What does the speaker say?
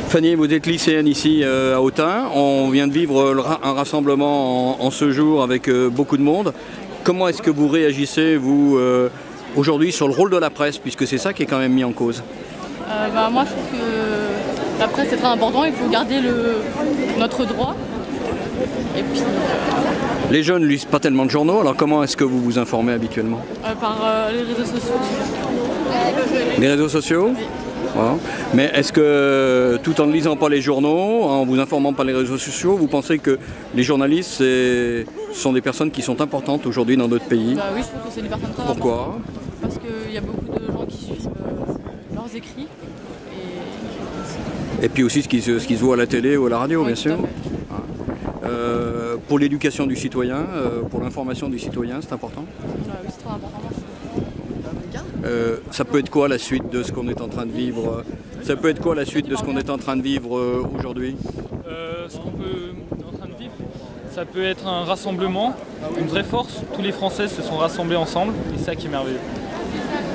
Fanny, vous êtes lycéenne ici à Autun. On vient de vivre un rassemblement en ce jour avec beaucoup de monde. Comment est-ce que vous réagissez, vous, aujourd'hui, sur le rôle de la presse, puisque c'est ça qui est quand même mis en cause? Moi, je trouve que la presse est très important. Il faut garder notre droit. Et puis, Les jeunes ne lisent pas tellement de journaux, alors comment est-ce que vous vous informez habituellement? par les réseaux sociaux. Les réseaux sociaux? Oui. Voilà. Mais est-ce que, tout en ne lisant pas les journaux, en vous informant par les réseaux sociaux, vous pensez que les journalistes sont des personnes qui sont importantes aujourd'hui dans notre pays? Oui, je trouve que c'est des personnes très Pourquoi? importantes. Parce qu'il y a beaucoup de gens qui suivent leurs écrits. Et puis aussi ce qui se voit à la télé ou à la radio, Oui, bien tout sûr. à fait. Pour l'éducation du citoyen, pour l'information du citoyen, c'est important? Oui, c'est très important. Ça peut être quoi la suite de ce qu'on est en train de vivre? Ça peut être quoi la suite de ce qu'on est en train de vivre aujourd'hui? Ce qu'on est en train de vivre, ça peut être un rassemblement, une vraie force. Tous les Français se sont rassemblés ensemble et c'est ça qui est merveilleux.